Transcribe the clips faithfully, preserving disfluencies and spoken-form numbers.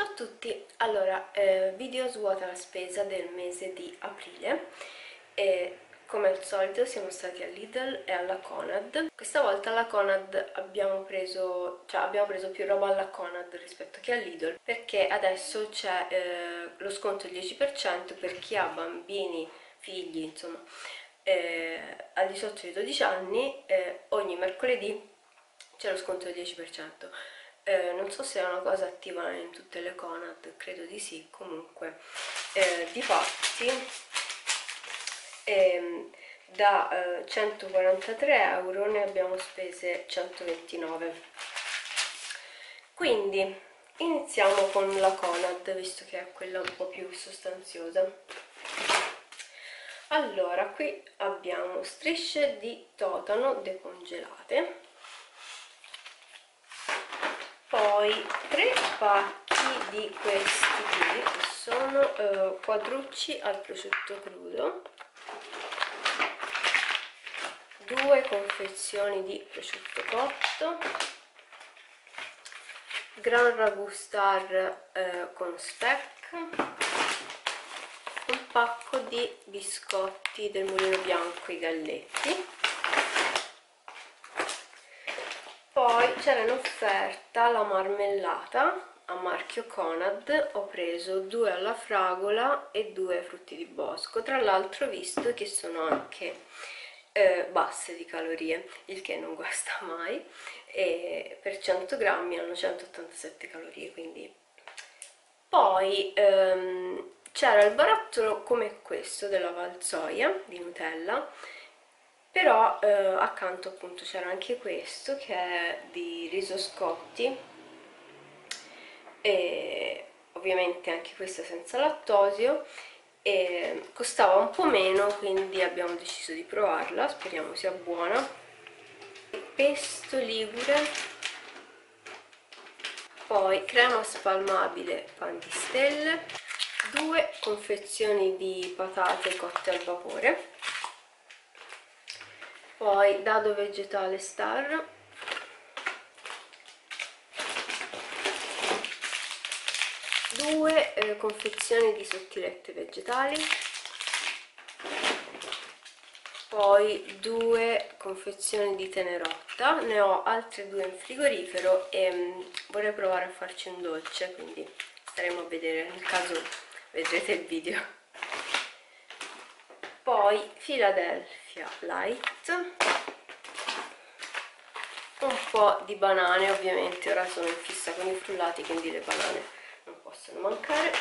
Ciao a tutti, allora eh, video svuota la spesa del mese di aprile e come al solito siamo stati a Lidl e alla Conad. Questa volta alla Conad abbiamo preso, cioè abbiamo preso più roba alla Conad rispetto che a Lidl, perché adesso c'è eh, lo sconto del dieci per cento per chi ha bambini, figli, insomma, eh, al di sotto di dodici anni. Eh, ogni mercoledì c'è lo sconto del dieci per cento. Eh, non so se è una cosa attiva in tutte le Conad, credo di sì. Comunque eh, difatti ehm, da eh, centoquarantatré euro ne abbiamo spese centoventinove. Quindi iniziamo con la Conad, visto che è quella un po' più sostanziosa. Allora, qui abbiamo strisce di totano decongelate, poi tre pacchi di questi qui che sono eh, quadrucci al prosciutto crudo, due confezioni di prosciutto cotto, Gran Ragù Star eh, con speck, un pacco di biscotti del Mulino Bianco, i galletti. Poi c'era in offerta la marmellata a marchio Conad, ho preso due alla fragola e due frutti di bosco. Tra l'altro ho visto che sono anche eh, basse di calorie, il che non guasta mai, e per cento grammi hanno centottantasette calorie, quindi. Poi ehm, c'era il barattolo come questo della Valsoia di Nutella, però eh, accanto appunto c'era anche questo che è di riso Scotti, e ovviamente anche questo senza lattosio, e costava un po' meno, quindi abbiamo deciso di provarla, speriamo sia buona. Pesto ligure, poi crema spalmabile pan di stelle, due confezioni di patate cotte al vapore, poi dado vegetale Star, due eh, confezioni di sottilette vegetali, poi due confezioni di tenerotta. Ne ho altre due in frigorifero e mh, vorrei provare a farci un dolce, quindi staremo a vedere, nel caso vedrete il video. Poi Philadelphia Light, un po' di banane, ovviamente ora sono in fissa con i frullati, quindi le banane non possono mancare.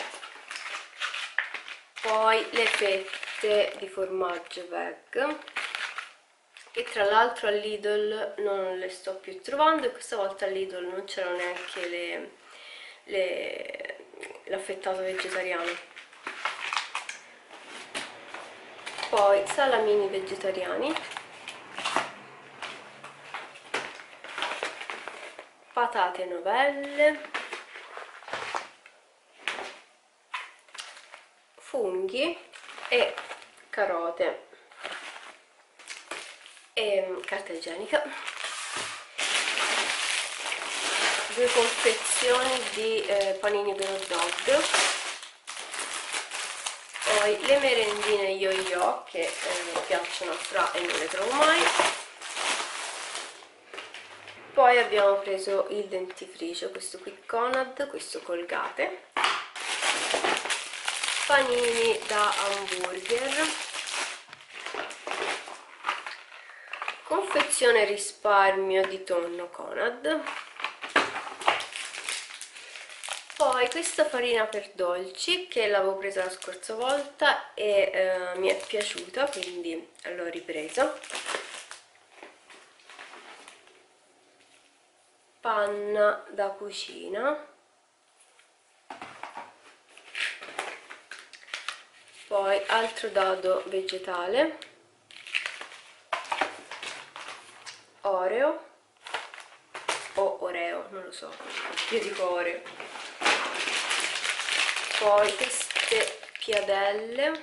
Poi le fette di formaggio veg, che tra l'altro a Lidl non le sto più trovando, e questa volta a Lidl non c'erano neanche le, le, l'affettato vegetariano. Poi salamini vegetariani, patate novelle, funghi e carote e carta igienica, due confezioni di eh, panini per hot dog, poi le merendine yo-yo che eh, piacciono a Fra e non le trovo mai. Poi abbiamo preso il dentifricio, questo qui Conad, questo Colgate, panini da hamburger, confezione risparmio di tonno Conad, poi questa farina per dolci che l'avevo presa la scorsa volta e eh, mi è piaciuta, quindi l'ho ripresa. Panna da cucina, poi altro dado vegetale, Oreo o Oreo, non lo so, io dico Oreo. Poi queste piadelle,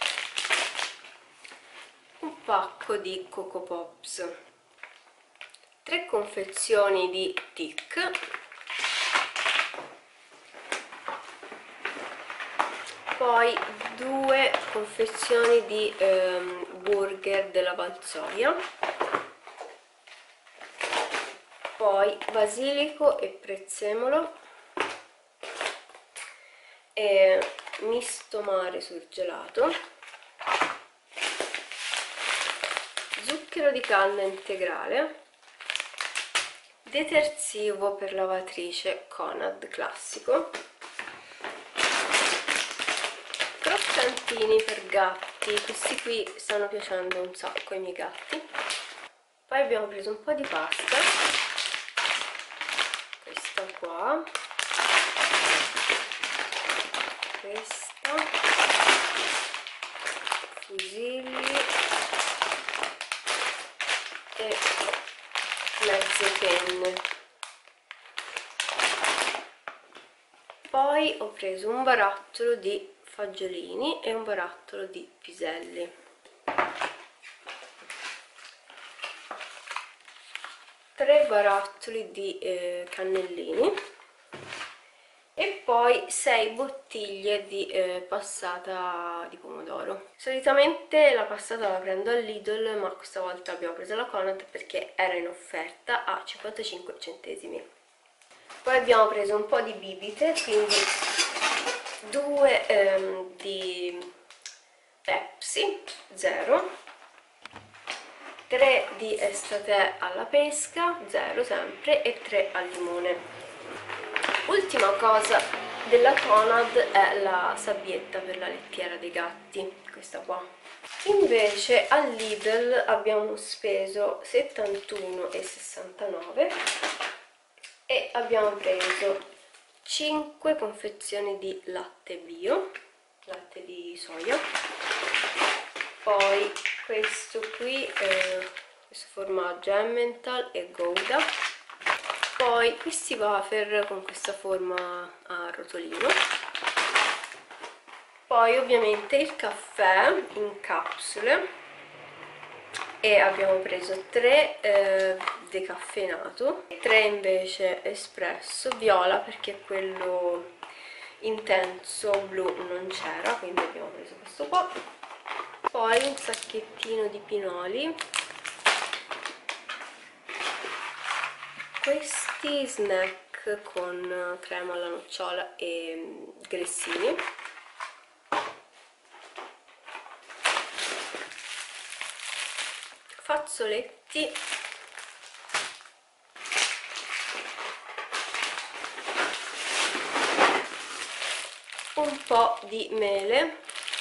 un pacco di Coco Pops, tre confezioni di Tic, poi due confezioni di ehm, burger della Valsoia, poi basilico e prezzemolo e misto mare surgelato, zucchero di canna integrale, detersivo per lavatrice Conad classico, croccantini per gatti, questi qui stanno piacendo un sacco ai miei gatti. Poi abbiamo preso un po' di pasta, questa qua, questa, fusilli e mezze penne. Poi ho preso un barattolo di fagiolini e un barattolo di piselli. Tre barattoli di eh, cannellini e poi sei bottiglie di eh, passata di pomodoro. Solitamente la passata la prendo al Lidl, ma questa volta abbiamo preso la Conad perché era in offerta a cinquantacinque centesimi. Poi abbiamo preso un po' di bibite, quindi due ehm, di Pepsi zero, tre di estate alla pesca zero sempre e tre al limone. Ultima cosa della Conad è la sabbietta per la lettiera dei gatti, questa qua. Invece al Lidl abbiamo speso settantuno e sessantanove e abbiamo preso cinque confezioni di latte bio, latte di soia, poi questo qui, eh, questo formaggio Emmental e Gouda, poi questi wafer con questa forma a rotolino, poi ovviamente il caffè in capsule e abbiamo preso tre eh, decaffeinato, tre invece espresso, viola perché quello intenso blu non c'era, quindi abbiamo preso questo qua, poi un sacchettino di pinoli, questi snack con crema alla nocciola e grissini, fazzoletti, un po' di mele,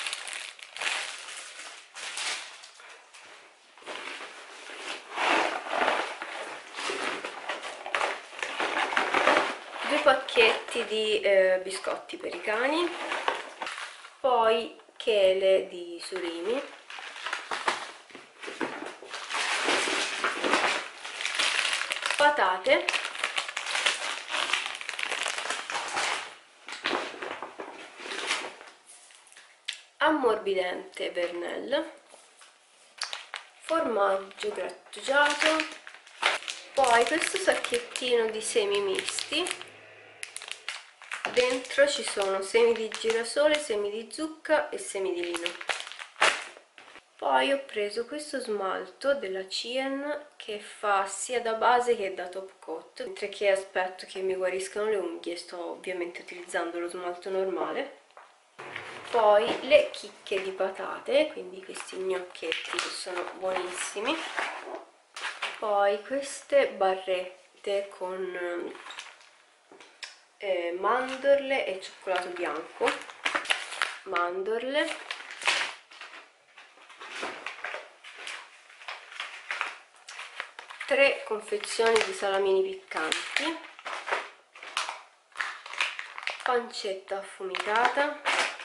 due pacchetti di eh, biscotti per i cani, poi chele di surimi, patate, ammorbidente Vernelle, formaggio grattugiato, poi questo sacchettino di semi misti, dentro ci sono semi di girasole, semi di zucca e semi di lino. Poi ho preso questo smalto della Cien che fa sia da base che da top coat, mentre che aspetto che mi guariscano le unghie sto ovviamente utilizzando lo smalto normale. Poi le chicche di patate, quindi questi gnocchetti che sono buonissimi, poi queste barrette con eh, mandorle e cioccolato bianco, mandorle, tre confezioni di salamini piccanti, pancetta affumicata,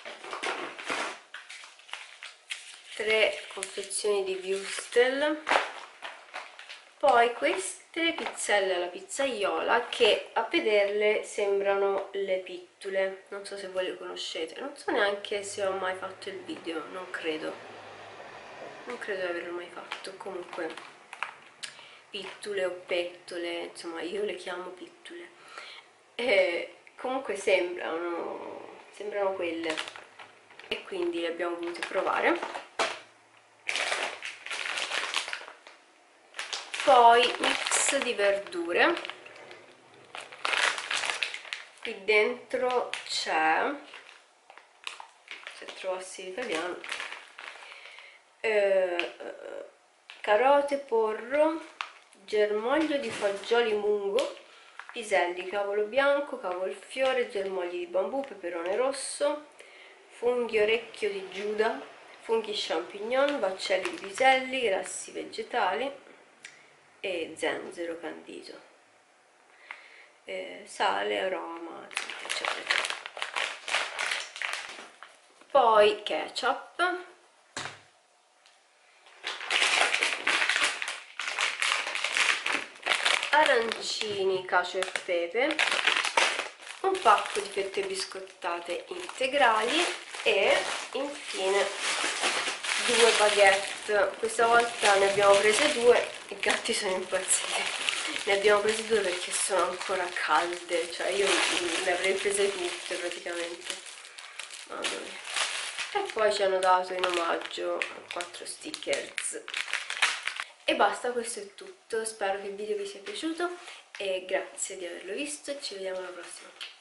tre confezioni di wurstel, poi queste pizzelle alla pizzaiola che a vederle sembrano le pittule, non so se voi le conoscete, non so neanche se ho mai fatto il video, non credo, non credo di averlo mai fatto, comunque pittule o pettole, insomma io le chiamo pittule, e comunque sembrano, sembrano quelle. e quindi li abbiamo voluti provare. Poi mix di verdure, qui dentro c'è, se trovassi l'italiano, eh, carote, porro, germoglio di fagioli mungo, piselli, cavolo bianco, cavolfiore, germogli di bambù, peperone rosso, funghi orecchio di Giuda, funghi champignon, baccelli di piselli, grassi vegetali e zenzero candito, eh, sale, aroma, eccetera, eccetera. Poi ketchup, arancini, cacio e pepe, un pacco di fette biscottate integrali e infine due baguette. Questa volta ne abbiamo prese due, i gatti sono impazziti, ne abbiamo prese due perché sono ancora calde, cioè io le avrei prese tutte praticamente, mamma mia. E poi ci hanno dato in omaggio quattro stickers. E basta, questo è tutto, spero che il video vi sia piaciuto e grazie di averlo visto e ci vediamo alla prossima.